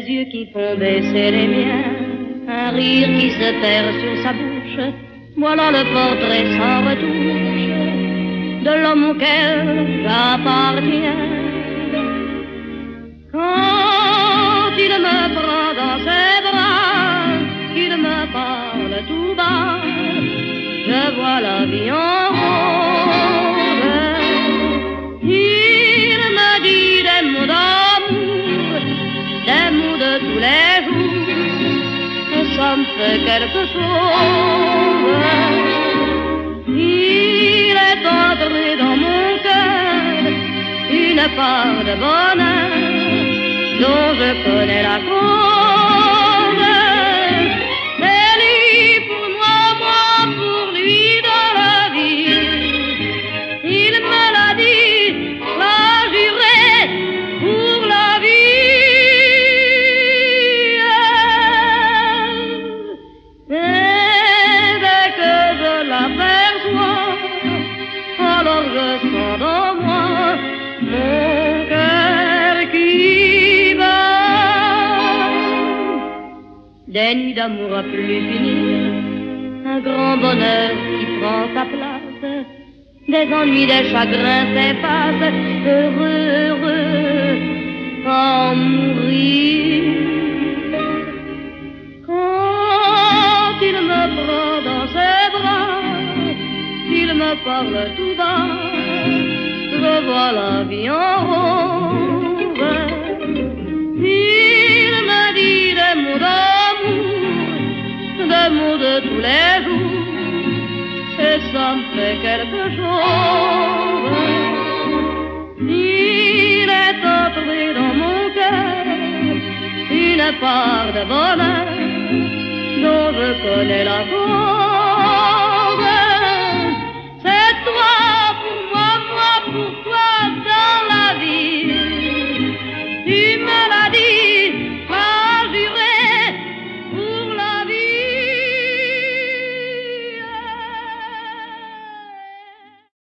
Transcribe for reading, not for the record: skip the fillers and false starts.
yeux qui font baisser les miens, un rire qui se perd sur sa bouche. Voilà le portrait sans retouche de l'homme auquel j'appartiens. Quand il me prend dans ses bras, qu'il me parle tout bas, je vois la vie en rose. Il me dit des mots d'amour, des mots de tous les jours, et ça me fait quelque chose. Il est entré dans mon cœur une part de bonheur dont je connais la cause. C'est lui pour moi, moi pour lui dans la vie. Il me l'a dit, l'a juré pour la vie. Et dès que je l'aperçois, alors je sens dans moi mon cœur qui bat. Des nuits d'amour à plus finir, un grand bonheur qui prend sa place, des ennuis, des chagrins s'effacent, heureux, heureux, en mourir. Quand il me prend dans ses bras, il me parle tout bas, je vois la vie en rose. Il me dit des mots d'amour, des mots de tous les jours, et ça me fait quelque chose. Il est entré dans mon cœur une part de bonheur dont je connais la cause. C'est toi pour moi, moi pour toi dans la vie. Tu me l'as dit.